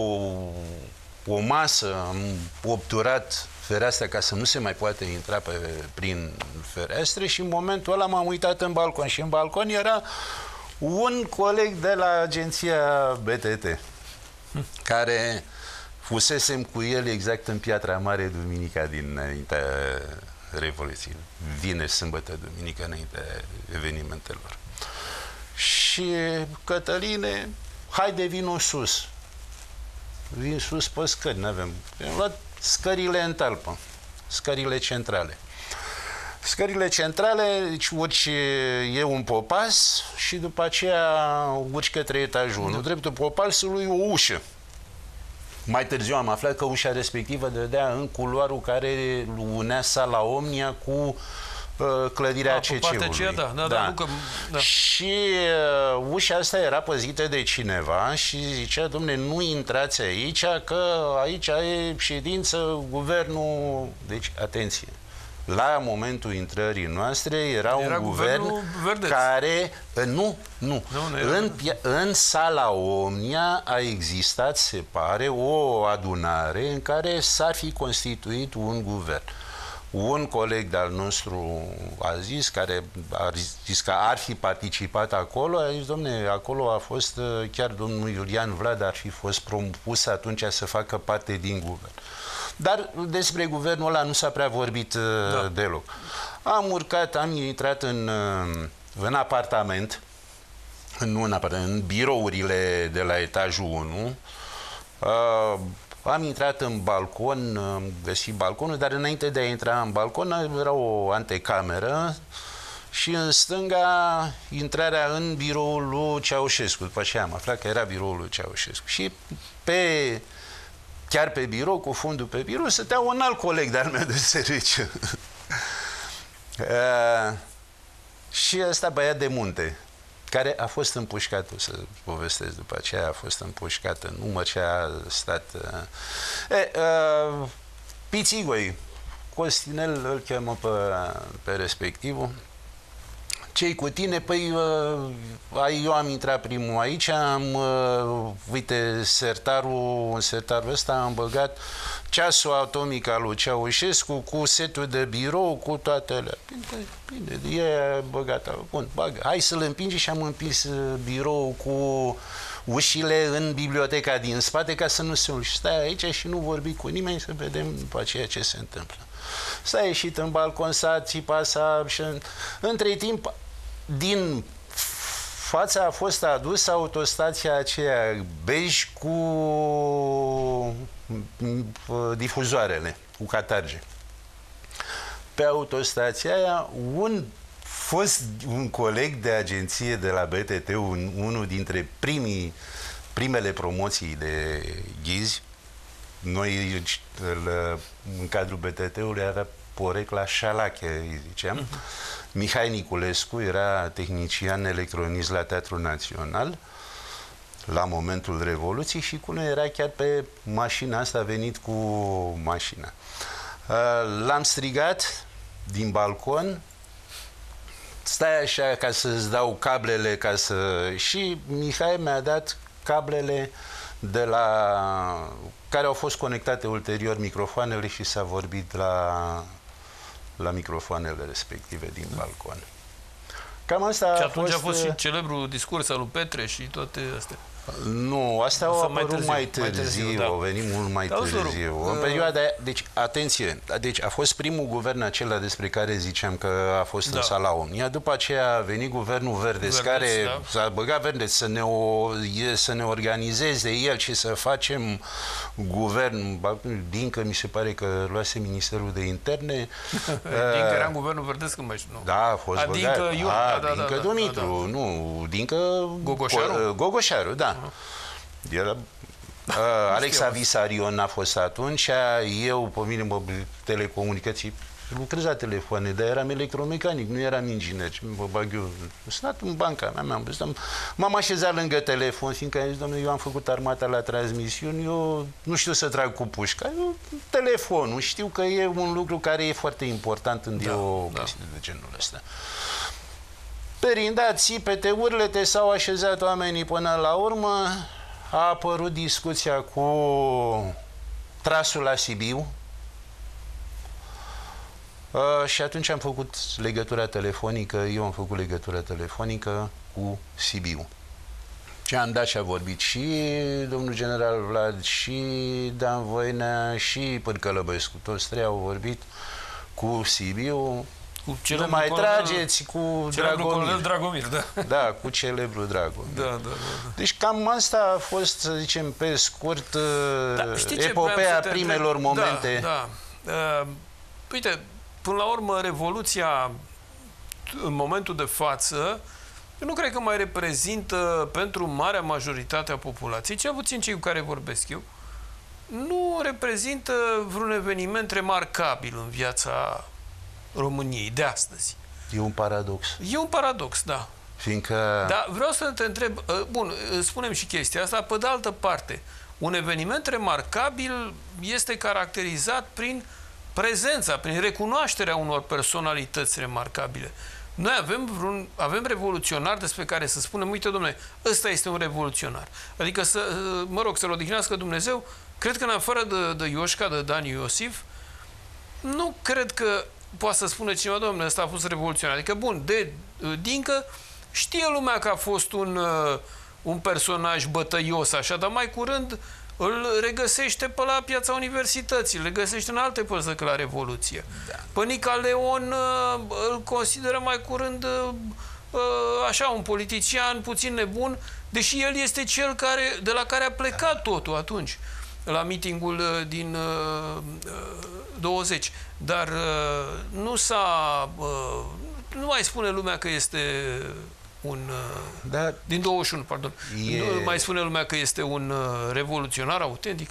o masă, am obturat fereastra ca să nu se mai poate intra pe, prin ferestre și în momentul ăla m-am uitat în balcon și în balcon era un coleg de la agenția B T T care fusesem cu el exact în Piatra Mare duminica dinaintea Revoluției. Vineri, sâmbătă, duminică înaintea evenimentelor. Și Cătăline, haide, vino sus. Vin sus pe scări, n-avem. Am luat scările în talpă, scările centrale. Scările centrale, deci urci, e un popas și după aceea urci către etajul unu. Dreptul popasului o ușă. Mai târziu am aflat că ușa respectivă dădea în culoarul care unea sala Omnia cu uh, clădirea A C C-ului. Da, da, da. Da. Da. Și uh, ușa asta era păzită de cineva și zicea, dom'le, nu intrați aici, că aici e ședință, guvernul... Deci, atenție. La momentul intrării noastre era, era un guvern Verdeț. care... Nu, nu. nu, nu în, în sala Omnia a existat, se pare, o adunare în care s-ar fi constituit un guvern. Un coleg de-al nostru a zis, care a zis că ar fi participat acolo, a zis, domne, acolo a fost chiar domnul Iulian Vlad, ar fi fost propus atunci să facă parte din guvern. Dar despre guvernul ăla nu s-a prea vorbit da. deloc. Am urcat, am intrat în, în apartament, nu în apartament, în birourile de la etajul unu. Uh, am intrat în balcon, am găsit balconul, dar înainte de a intra în balcon era o antecameră și în stânga intrarea în biroul lui Ceaușescu. După aceea am aflat că era biroul lui Ceaușescu. Și pe... chiar pe birou, cu fundul pe birou, stătea un alt coleg de-al meu de serviciu. uh, și ăsta băiat de munte, care a fost împușcat, o să povestesc după aceea, a fost împușcat în număr și a stat... Uh, e, uh, Pițigoi, Costinel îl cheamă pe, pe respectivul. Ce-i cu tine? Păi, uh, eu am intrat primul aici, am, uh, uite, sertarul, în sertarul ăsta am băgat ceasul atomic al lui Ceaușescu cu setul de birou, cu toate alea. Bine, bine, e băgat. Bun, bagă. Hai să-l împingi și am împins birou cu ușile în biblioteca din spate ca să nu se uși. Stai aici și nu vorbi cu nimeni să vedem după aceea ce se întâmplă. S-a ieșit în balcon, s-a țipat, s-a... Între timp, din fața a fost adusă autostația aceea bej cu difuzoarele, cu catarge. Pe autostația aia, un fost un coleg de agenție de la B T T, un, unul dintre primii, primele promoții de ghizi, noi în cadrul B T T-ului avea porecla Șalache, îi ziceam. Uh-huh. Mihai Niculescu era tehnician electronist la Teatrul Național la momentul Revoluției și cu noi era chiar pe mașina asta, a venit cu mașina. L-am strigat din balcon, stai așa ca să-ți dau cablele ca să... Și Mihai mi-a dat cablele de la... care au fost conectate ulterior microfoanele și s-a vorbit la, la microfoanele respective din balcon. Cam asta și a atunci fost... a fost și celebrul discurs al lui Petre și toate astea. Nu, astea au apărut mai târziu, mai târziu, mai târziu da. Au venit mult mai da, târziu. În perioada aia, deci, atenție, deci a fost primul guvern acela despre care ziceam că a fost da. în sala Omnia, după aceea a venit guvernul Verdeț, care da. s-a băgat Verdeț să ne, o, să ne organizeze el și să facem guvern, Dincă mi se pare că luase Ministerul de Interne. Dincă era în guvernul Verdeț când mai știu. Da, a fost a, băgat. Dincă, Ion, a, da, da, Dincă da, Dumitru, da, da. nu, Dincă Gogoșaru, Gogoșaru, da. Era Uh, Alexa Visarion a fost atunci, eu, pe mine, mă, telecomunicații, lucrez la telefoane, dar eram electromecanic, nu eram inginer. Ce mă bag eu? Sunat în banca mea, m-am așezat lângă telefon, fiindcă am zis, domnule, eu am făcut armata la transmisiuni, eu nu știu să trag cu pușca, eu telefonul, știu că e un lucru care e foarte important în da, o da. chestie de genul ăsta. Perindat, țipete, urlete, s-au așezat oamenii până la urmă, a apărut discuția cu trasul la Sibiu. Uh, și atunci am făcut legătura telefonică, eu am făcut legătura telefonică cu Sibiu. Și am dat și a vorbit și domnul general Vlad, și Dan Voinea, și Pârcălăbăscu. Toți trei au vorbit cu Sibiu. Cu nu mai trageți cu Dragomir. Dragomir, da. Da, cu celebrul Dragomir. Da, da, da, da. Deci cam asta a fost, să zicem, pe scurt, da, epopeea primelor întreb? momente. Da, da. Uh, uite, până la urmă, Revoluția, în momentul de față, eu nu cred că mai reprezintă pentru marea majoritate a populației, cel puțin cei cu care vorbesc eu, nu reprezintă vreun eveniment remarcabil în viața României de astăzi. E un paradox. E un paradox, da. Fiindcă... Dar vreau să te întreb, bun, spunem și chestia asta, pe de altă parte, un eveniment remarcabil este caracterizat prin prezența, prin recunoașterea unor personalități remarcabile. Noi avem vreun, avem revoluționar despre care să spunem, uite, domnule, ăsta este un revoluționar. Adică, să, mă rog, să-l odihnească Dumnezeu, cred că în afară de, de Ioșca, de Dan Iosif, nu cred că poate să spună cineva, domnule, ăsta a fost revoluționar. Adică, bun, de Dincă știe lumea că a fost un, un personaj bătăios, așa, dar mai curând îl regăsește pe la Piața Universității, îl regăsește în alte părți decât la Revoluție. Da. Pe Nica Leon îl consideră mai curând așa, un politician puțin nebun, deși el este cel care, de la care a plecat totul atunci, la mitingul din douăzeci. Dar nu s-a... nu mai spune lumea că este un... Da, din douăzeci și unu, pardon. E... Nu mai spune lumea că este un revoluționar autentic?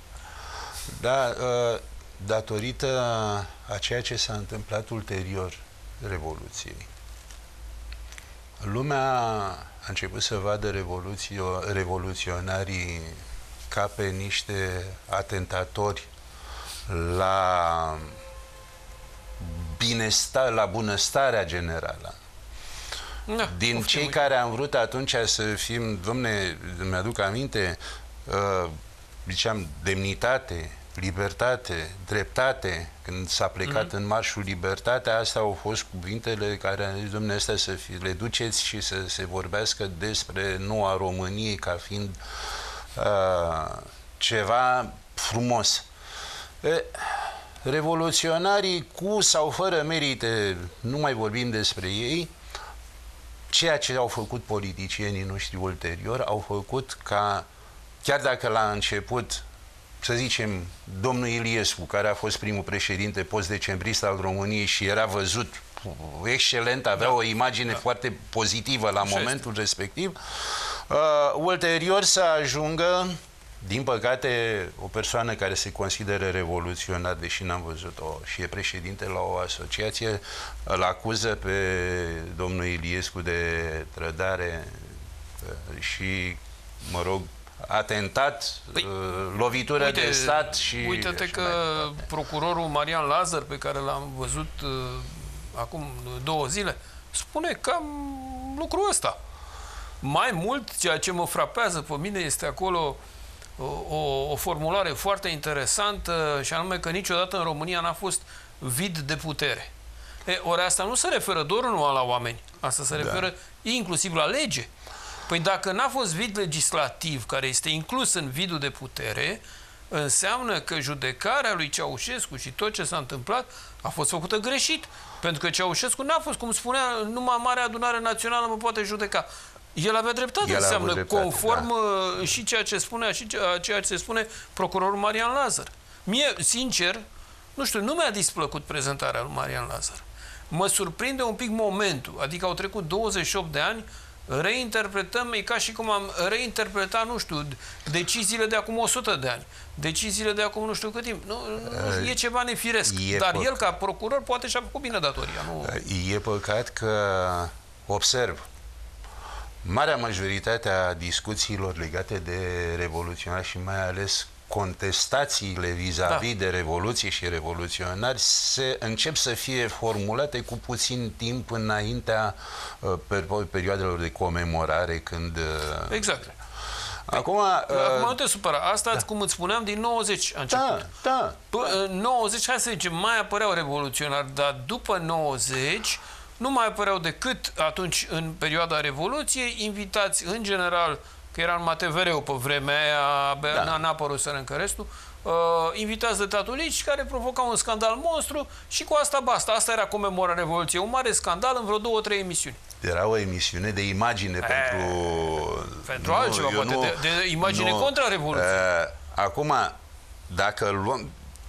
Da, datorită a ceea ce s-a întâmplat ulterior Revoluției, lumea a început să vadă revoluționarii ca pe niște atentatori la binestar, la bunăstarea generală. Da, din cei care am vrut atunci să fim, domne, mi-aduc aminte, uh, ziceam, demnitate, libertate, dreptate, când s-a plecat mm-hmm. în marșul Libertatea, astea au fost cuvintele care am zis, domne, astea să fi, le duceți și să se vorbească despre noua României ca fiind uh, ceva frumos. E, revoluționarii, cu sau fără merite, nu mai vorbim despre ei, ceea ce au făcut politicienii noștri ulterior, au făcut ca, chiar dacă la început, să zicem, domnul Iliescu, care a fost primul președinte post-decembrist al României și era văzut excelent, avea da. o imagine da. foarte pozitivă la Așa momentul este. respectiv, uh, ulterior să ajungă, din păcate, o persoană care se consideră revoluționar, deși n-am văzut-o, și e președinte la o asociație, îl acuză pe domnul Iliescu de trădare și, mă rog, atentat, păi, lovitură uite, de stat și... Uite-te că procurorul Marian Lazar, pe care l-am văzut uh, acum două zile, spune cam lucrul ăsta. Mai mult, ceea ce mă frapează pe mine este acolo O, o formulare foarte interesantă, și anume că niciodată în România n-a fost vid de putere. E, ori asta nu se referă doar numai la oameni, asta se referă da. inclusiv la lege. Păi dacă n-a fost vid legislativ care este inclus în vidul de putere, înseamnă că judecarea lui Ceaușescu și tot ce s-a întâmplat a fost făcută greșit. Pentru că Ceaușescu n-a fost, cum spunea, numai Marea Adunare Națională mă poate judeca. El avea dreptate, El înseamnă, dreptate, conform da. și ceea ce spunea și ceea ce spune procurorul Marian Lazar. Mie, sincer, nu știu, nu mi-a displăcut prezentarea lui Marian Lazar. Mă surprinde un pic momentul, adică au trecut douăzeci și opt de ani reinterpretăm, e ca și cum am reinterpretat, nu știu, deciziile de acum o sută de ani, deciziile de acum nu știu cât timp. Nu, nu, e ceva nefiresc. E Dar păc... el, ca procuror, poate și-a făcut bine datoria. Nu... E păcat că observ marea majoritate a discuțiilor legate de revoluționari și mai ales contestațiile vis-a-vis da. de revoluție și revoluționari se încep să fie formulate cu puțin timp înaintea uh, perioadelor de comemorare când... Uh, exact. Acum, Acum uh, nu te supăra. Asta, da. cum îți spuneam, din nouăzeci a început. Da, da. În nouăzeci, hai să zicem, mai apăreau revoluționari, dar după nouăzeci nu mai apăreau decât atunci, în perioada Revoluției, invitați în general, că era numai T V R-ul pe vremea aia, da. n-a apărut să încă restul, uh, invitați de tatulici care provocau un scandal monstru și cu asta basta. Asta era comemorarea Revoluției. Un mare scandal în vreo două, trei emisiuni. Era o emisiune de imagine e, pentru... Pentru nu, altceva, poate, nu, de, de imagine nu, contra Revoluției. Uh, acum, dacă luăm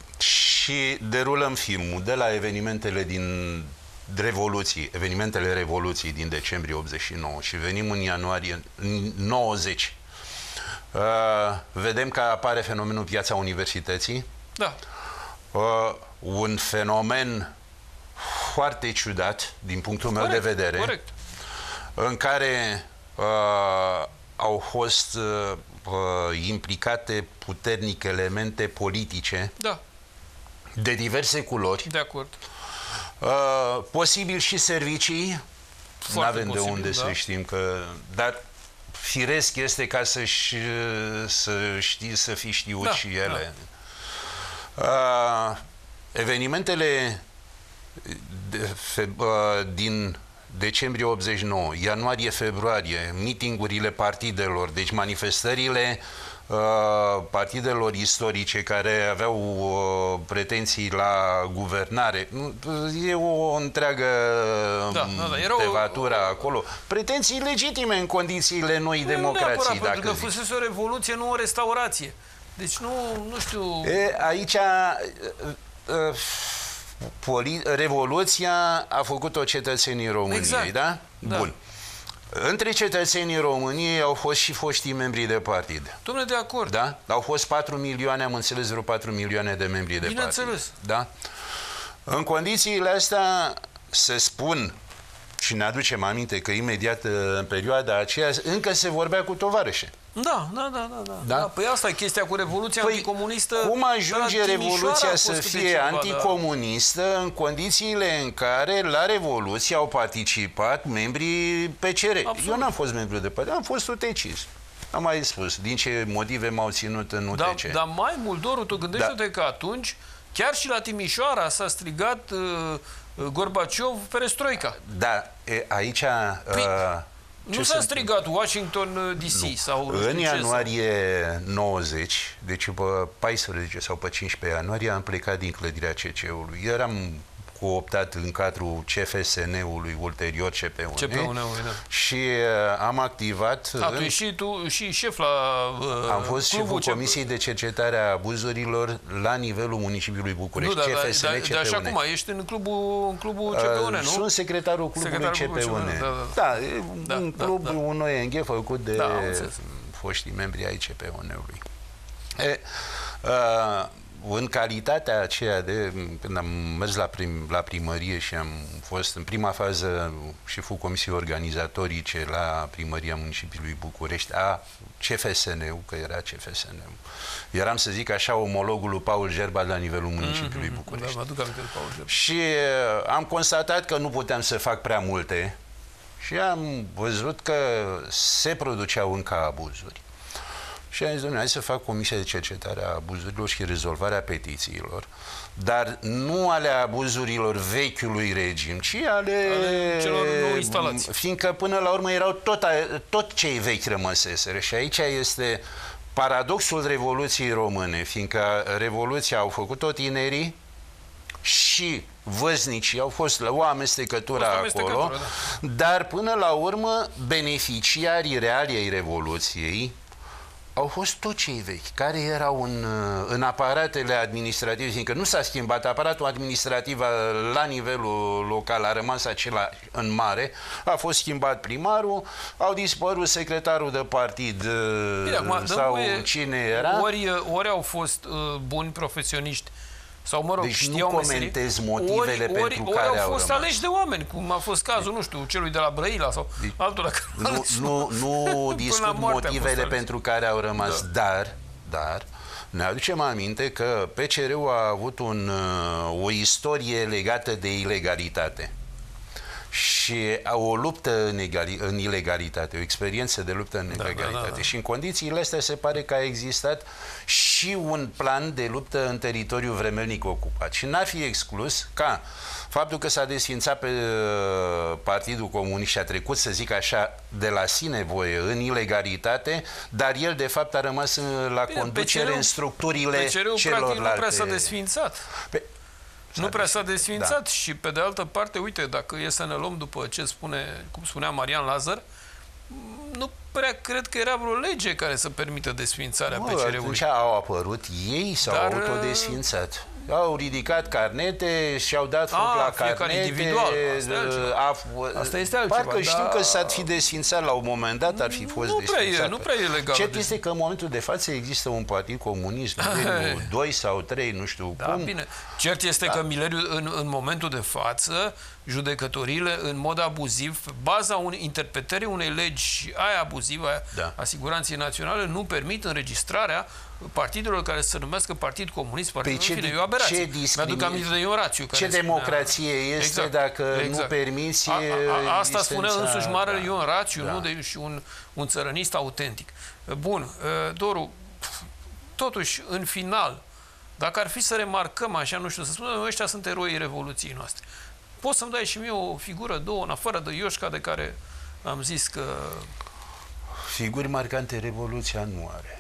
și derulăm filmul de la evenimentele din Revoluții, evenimentele Revoluției din decembrie optzeci și nouă și venim în ianuarie nouăzeci, uh, vedem că apare fenomenul Piața Universității. Da. Uh, un fenomen foarte ciudat din punctul meu corect, de vedere, corect. în care uh, au fost uh, implicate puternic elemente politice da. de diverse culori. De acord. Uh, posibil și servicii, nu avem de unde da. să știm că, dar firesc este ca să, să știi, să fi știut da, și ele. Da. Uh, evenimentele de, fe, uh, din decembrie optzeci și nouă, ianuarie-februarie, mitingurile partidelor, deci manifestările uh, partidelor istorice care aveau uh, pretenții la guvernare. E o întreagă da, da, da. Era tevatură o... acolo. Pretenții legitime în condițiile noi nu, democrații. Nu pentru că fusese o revoluție, nu o restaurație. Deci nu, nu știu... E, aici... Uh, uh, Poli Revoluția a făcut-o cetățenii României, exact. da? da? Bun. Între cetățenii României au fost și foștii membri de partid. Dom'le, de acord. Da? Au fost patru milioane, am înțeles, vreo patru milioane de membri de Bine partid. Înțeles. Da? În condițiile astea se spun, și ne aducem aminte că imediat în perioada aceea încă se vorbea cu tovarășe. Da, da, da, da, da. da? Păi asta e chestia cu revoluția păi, anticomunistă. Cum ajunge revoluția să fie ceva, anticomunistă da. în condițiile în care la revoluție au participat membrii P C R? Absolut. Eu n-am fost membru de partid, am fost utecis. Am mai spus, din ce motive m-au ținut în U T C. Da, dar mai mult, Doru, tu gândește-te da. că atunci, chiar și la Timișoara s-a strigat uh, Gorbaciov perestroica. Da, e, aici... Păi, uh, nu s-a strigat Washington D C nu. sau... În ianuarie nouăzeci, deci pe paisprezece sau pe cincisprezece ianuarie, am plecat din clădirea C C-ului. Eram cooptat în cadrul C F S N-ului, ulterior C P U N. C P U N, da. Și uh, am activat... A, în... tu și tu și șef la uh, Am fost șeful Comisiei de Cercetare a Abuzurilor la nivelul municipiului București. Nu, da, C F S N, da, C P U N. Dar și acum ești în clubul, în clubul C P U N, uh, nu? Sunt secretarul clubului C P U N. Da, da, da. da, un club, da, da. un O N G făcut de da, foștii membri ai C P U N-ului. E, uh, în calitatea aceea de, când am mers la, prim, la primărie și am fost în prima fază șeful Comisiei Organizatorice la Primăria Municipiului București, a C F S N-ul, că era C F S N-ul. Eram, să zic așa, omologul lui Paul Gerba la nivelul municipiului mm-hmm. București. Da, mă aduc aminte de Paul Gerba. Și am constatat că nu puteam să fac prea multe și am văzut că se produceau încă abuzuri. Și am zis, domnule, hai să fac Comisia de Cercetare a Abuzurilor și rezolvarea petițiilor, dar nu ale abuzurilor vechiului regim, ci ale, ale celor nou instalați. Fiindcă până la urmă erau tot, tot cei vechi rămăseseră. Și aici este paradoxul Revoluției Române, fiindcă Revoluția au făcut-o tinerii și văznicii, au fost o amestecătură acolo, da. Dar până la urmă beneficiarii reali ai Revoluției au fost tot cei vechi, care erau în, în aparatele administrative, fiindcă nu s-a schimbat, aparatul administrativ la nivelul local a rămas acela în mare, a fost schimbat primarul, au dispărut secretarul de partid. Bine, acum, sau voie, cine era. Ori, ori au fost uh, buni profesioniști, sau, mă rog, deci știau nu comentez meserii, motivele ori, pentru ori, care ori au au fost rămas. aleși de oameni, cum a fost cazul, nu știu, celui de la Brăila sau deci, altul. Nu, nu, nu discut motivele pentru care au rămas, da. dar, dar ne aducem aminte că P C R-ul a avut un, o istorie legată de ilegalitate și o luptă în, egali, în ilegalitate, o experiență de luptă în da, ilegalitate. Da, da, da. Și în condițiile astea se pare că a existat și un plan de luptă în teritoriul vremelnic ocupat. Și n-ar fi exclus ca faptul că s-a desființat pe Partidul Comunist și a trecut, să zic așa, de la sine voie în ilegalitate, dar el de fapt a rămas la Bine, conducere în structurile celorlalte. Practic nu prea s-a desființat. Pe... Nu prea s-a desființat da. Și pe de altă parte, uite, dacă e să ne luăm după ce spune, cum spunea Marian Lazar, nu prea cred că era vreo lege care să permită desființarea P C R-ului. Atunci au apărut ei sau Dar, autodesființat. Au ridicat carnete și au dat foc la carnete. Individual. Asta, a, Asta este altceva. Parcă știu da. că s-ar fi desființat la un moment dat, ar fi fost nu desființat. Prea e, nu prea e legal. Cert este că în momentul de față există un partid comunist, mileniul doi sau trei, nu știu da, cum. Bine. Cert este da. că mileniul, în, în momentul de față, judecătorile, în mod abuziv, pe baza un, interpretării unei legi aia abuzivă, aia, da. a siguranței naționale, nu permit înregistrarea partidelor care se numească Partid Comunist, Partidul ce, fine, e o aberație. Mi-aduc aminte de Ion Rațiu. Ce democrație spunea, este exact, dacă exact. nu permiți a, a, a, Asta spunea însuși marele da, Ion Rațiu, da. nu? De, și un, un țărănist autentic. Bun, Doru, totuși, în final, dacă ar fi să remarcăm așa, nu știu, să spunem, ăștia sunt eroii Revoluției noastre. Poți să-mi dai și mie o figură, două, în afară de Ioșca, de care am zis că... Figuri marcante Revoluția nu are.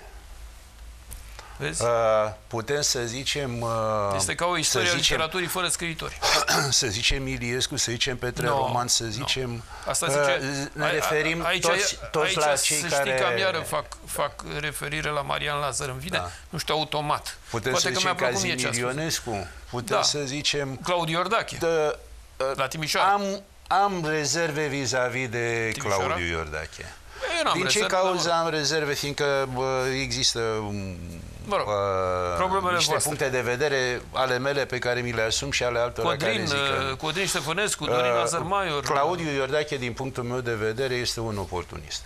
Vezi? Uh, putem să zicem... Uh, este ca o istorie a literaturii fără scriitori. Să zicem Iliescu, să zicem Petre no, Roman, să zicem... No. Asta zice, uh, ne referim aici, toți, toți aici, la cei să care... Știi că am iară fac, fac referire la Marian Lazar. Îmi vine, da. nu știu, automat. Putem Poate să zicem Kazimir Ionescu. Putem da. să zicem... Claudiu Iordache. De, uh, la Timișoara. Am, am rezerve vis-a-vis -vis de Timișoara? Claudiu Iordache. Din rezerve, ce cauză am rezerve? Fiindcă bă, există mă rog, uh, niște voastre. puncte de vedere ale mele pe care mi le asum și ale altora Codrin, care zic că... Codrin Ștefănescu, Dorin uh, Lazar Maior... Claudiu Iordache, din punctul meu de vedere, este un oportunist.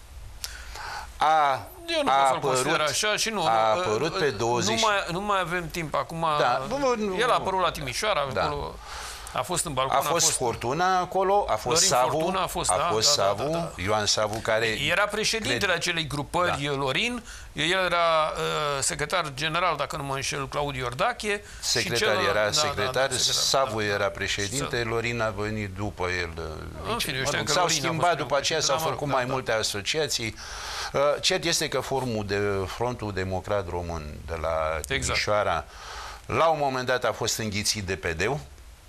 A, Eu nu a pot să-l consider așa și nu... A apărut pe douăzeci... Nu mai, nu mai avem timp acum... Da, nu, nu, el a apărut la Timișoara, da. acolo... A fost în balcon, a fost, a fost Fortuna acolo, a fost Lorin Savu, Fortuna a fost, a da, fost da, Savu, da, da, da. Ioan Savu, care... Era președintele cred... acelei grupări, da. Lorin, el era uh, secretar general, dacă nu mă înșel, Claudiu Iordache. Secretar și cel... era da, secretar, da, da, secretar, Savu da, era președinte, da. Lorin a venit după el. S-au schimbat, după aceea s-au făcut mai da, multe da. asociații. Uh, cert este că formul de Frontul Democrat Român de la Timișoara, exact. la un moment dat a fost înghițit de P D-ul,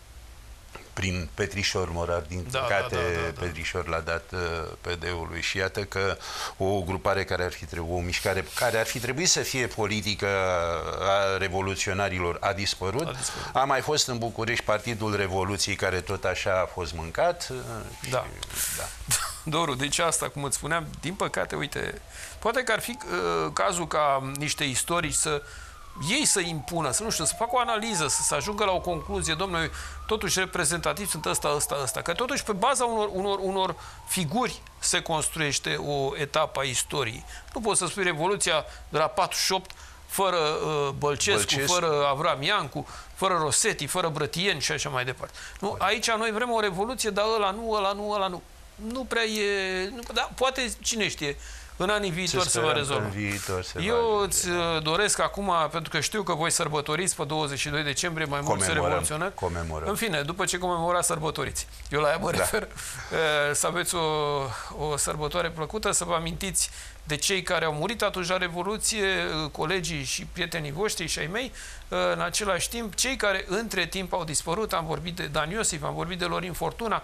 prin Petrișor Morar, din da, păcate da, da, da. Petrișor l-a dat uh, P D-ului și iată că o grupare care ar fi trebuit, o mișcare care ar fi trebuit să fie politică a revoluționarilor a dispărut. a dispărut. A mai fost în București Partidul Revoluției, care tot așa a fost mâncat. Uh, da. Și, da. Doru, deci asta, cum îți spuneam, din păcate, uite, poate că ar fi uh, cazul ca niște istorici să ei să impună, să nu știu, să facă o analiză, să se ajungă la o concluzie, domnule, totuși reprezentativ sunt ăsta, ăsta, ăsta, că totuși pe baza unor, unor, unor figuri se construiește o etapă a istoriei. Nu poți să spui Revoluția de la patruzeci și opt fără uh, Bălcescu, Bălcescu, fără Avram Iancu, fără Rosetti, fără Brătieni și așa mai departe. Nu, aici noi vrem o revoluție, dar ăla nu, ăla nu, ăla nu. Nu prea e... Nu, dar poate, cine știe, în anii viitori se va rezolva. Eu îți doresc acum, pentru că știu că voi sărbătoriți pe douăzeci și doi decembrie mai mulți revoluționari. Comemorăm. În fine, după ce comemorați, sărbătoriți. Eu la ea mă da. refer. Să aveți o, o sărbătoare plăcută, să vă amintiți de cei care au murit atunci la Revoluție, colegii și prietenii voștri și ai mei, în același timp, cei care între timp au dispărut, am vorbit de Dan Iosif, am vorbit de Lorin Fortuna,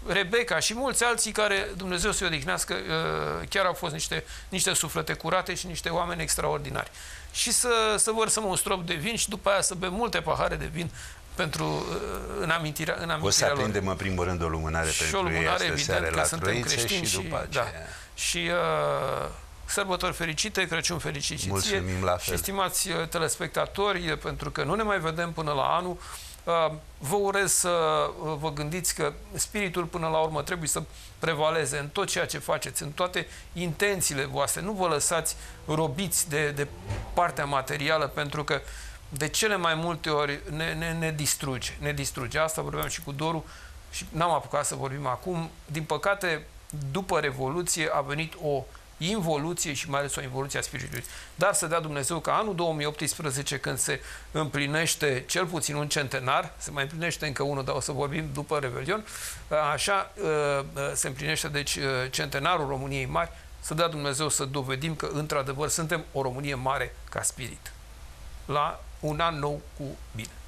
Rebecca și mulți alții care, Dumnezeu să-i odihnească, chiar au fost niște, niște suflete curate și niște oameni extraordinari. Și să, să vărsăm un strop de vin și după aia să bem multe pahare de vin pentru, în amintirea, în amintirea O să aprindem lor. în primul rând o lumânare și pentru o lumânare, ei astă evident, seară că la suntem Troițe creștini și după și, aceea. da, și uh, sărbători fericite, Crăciun fericit și ție. Mulțumim la fel. Și stimați telespectatori, pentru că nu ne mai vedem până la anul, uh, vă urez să vă gândiți că spiritul până la urmă trebuie să prevaleze în tot ceea ce faceți, în toate intențiile voastre. Nu vă lăsați robiți de, de partea materială, pentru că de cele mai multe ori ne, ne, ne distruge. Ne distruge. Asta vorbeam și cu Doru și n-am apucat să vorbim acum. Din păcate, după Revoluție a venit o involuție și mai ales o involuție a spiritului. Dar să dea Dumnezeu că anul două mii optsprezece, când se împlinește cel puțin un centenar, se mai împlinește încă unul, dar o să vorbim după Revelion, așa se împlinește deci centenarul României Mari, să dea Dumnezeu să dovedim că într-adevăr suntem o Românie mare ca spirit. La un an nou cu bine.